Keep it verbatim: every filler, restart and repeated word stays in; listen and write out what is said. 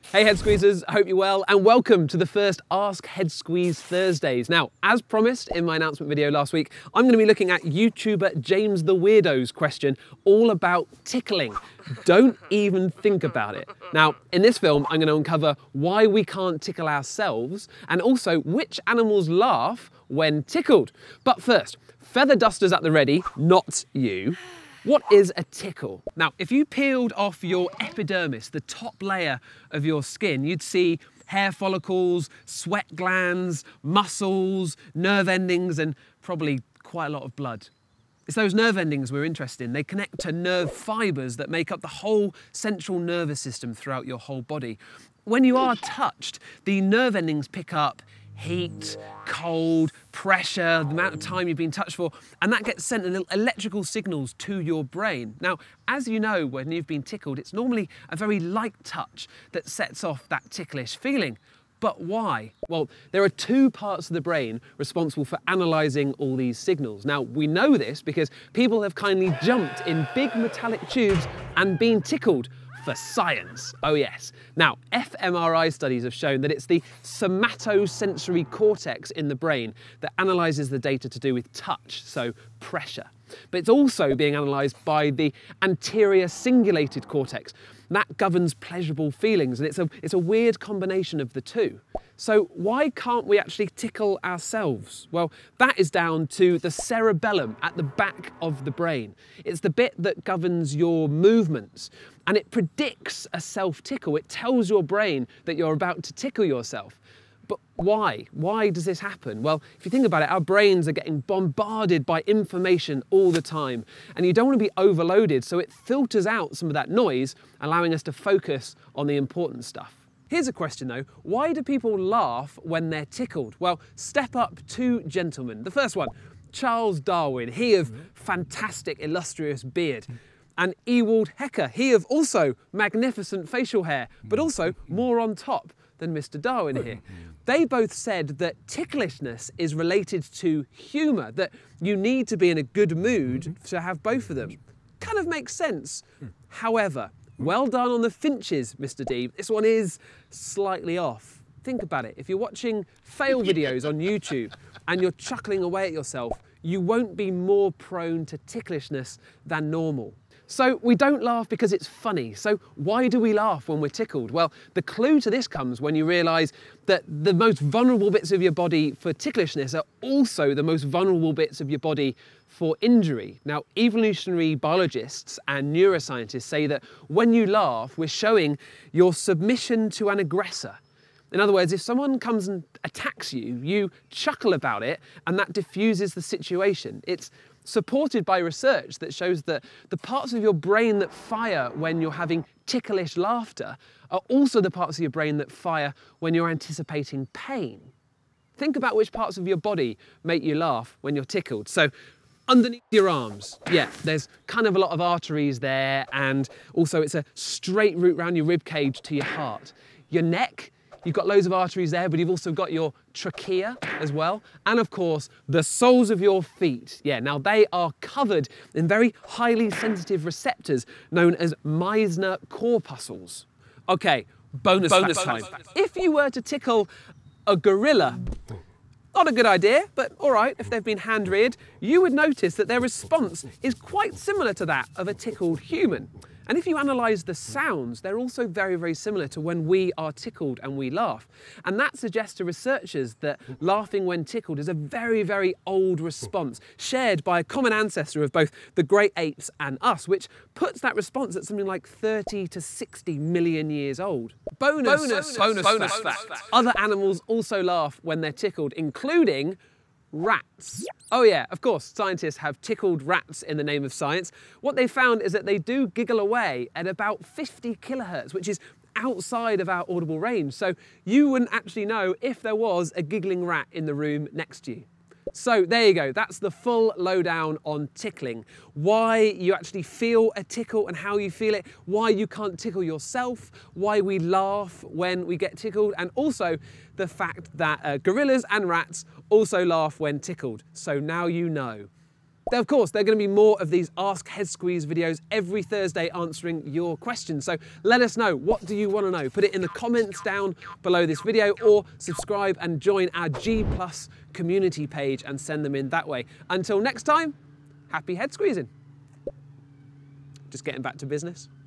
Hey Head Squeezers, I hope you're well and welcome to the first Ask Head Squeeze Thursdays. Now, as promised in my announcement video last week, I'm going to be looking at YouTuber James the Weirdo's question all about tickling. Don't even think about it. Now, in this film, I'm going to uncover why we can't tickle ourselves and also which animals laugh when tickled. But first, feather dusters at the ready, not you. What is a tickle? Now, if you peeled off your epidermis, the top layer of your skin, you'd see hair follicles, sweat glands, muscles, nerve endings, and probably quite a lot of blood. It's those nerve endings we're interested in. They connect to nerve fibres that make up the whole central nervous system throughout your whole body. When you are touched, the nerve endings pick up heat, cold, pressure, the amount of time you've been touched for, and that gets sent in electrical signals to your brain. Now, as you know, when you've been tickled, it's normally a very light touch that sets off that ticklish feeling. But why? Well, there are two parts of the brain responsible for analysing all these signals. Now, we know this because people have kindly jumped in big metallic tubes and been tickled. For science, oh yes. Now, f M R I studies have shown that it's the somatosensory cortex in the brain that analyses the data to do with touch, so pressure. But it's also being analysed by the anterior cingulated cortex. That governs pleasurable feelings, and it's a, it's a weird combination of the two. So why can't we actually tickle ourselves? Well, that is down to the cerebellum at the back of the brain. It's the bit that governs your movements, and it predicts a self-tickle. It tells your brain that you're about to tickle yourself. But why? Why does this happen? Well, if you think about it, our brains are getting bombarded by information all the time, and you don't want to be overloaded, so it filters out some of that noise, allowing us to focus on the important stuff. Here's a question though, why do people laugh when they're tickled? Well, step up two gentlemen. The first one, Charles Darwin, he of fantastic illustrious beard. And Ewald Hecker, he of also magnificent facial hair, but also more on top than Mister Darwin here. They both said that ticklishness is related to humour, that you need to be in a good mood to have both of them. Kind of makes sense. However, well done on the finches, Mister D. This one is slightly off. Think about it. If you're watching fail videos on YouTube and you're chuckling away at yourself, you won't be more prone to ticklishness than normal. So we don't laugh because it's funny. So why do we laugh when we're tickled? Well, the clue to this comes when you realise that the most vulnerable bits of your body for ticklishness are also the most vulnerable bits of your body for injury. Now, evolutionary biologists and neuroscientists say that when you laugh, we're showing your submission to an aggressor. In other words, if someone comes and attacks you, you chuckle about it and that diffuses the situation. It's supported by research that shows that the parts of your brain that fire when you're having ticklish laughter are also the parts of your brain that fire when you're anticipating pain. Think about which parts of your body make you laugh when you're tickled. So underneath your arms, yeah, there's kind of a lot of arteries there, and also it's a straight route around your rib cage to your heart. Your neck, you've got loads of arteries there, but you've also got your trachea as well. And of course, the soles of your feet. Yeah, now they are covered in very highly sensitive receptors known as Meissner corpuscles. Okay, bonus, bonus time. If you were to tickle a gorilla, not a good idea, but all right, if they've been hand-reared, you would notice that their response is quite similar to that of a tickled human. And if you analyse the sounds, they're also very, very similar to when we are tickled and we laugh. And that suggests to researchers that laughing when tickled is a very, very old response, shared by a common ancestor of both the great apes and us, which puts that response at something like thirty to sixty million years old. Bonus, bonus, bonus, bonus fact. fact. Other animals also laugh when they're tickled, including rats. Oh yeah, of course, scientists have tickled rats in the name of science. What they found is that they do giggle away at about fifty kilohertz, which is outside of our audible range. So you wouldn't actually know if there was a giggling rat in the room next to you. So there you go, that's the full lowdown on tickling. Why you actually feel a tickle and how you feel it, why you can't tickle yourself, why we laugh when we get tickled, and also the fact that uh, gorillas and rats also laugh when tickled. So now you know. Of course, there are going to be more of these Ask Head Squeeze videos every Thursday answering your questions. So let us know, what do you want to know? Put it in the comments down below this video, or subscribe and join our G plus community page and send them in that way. Until next time, happy head squeezing. Just getting back to business.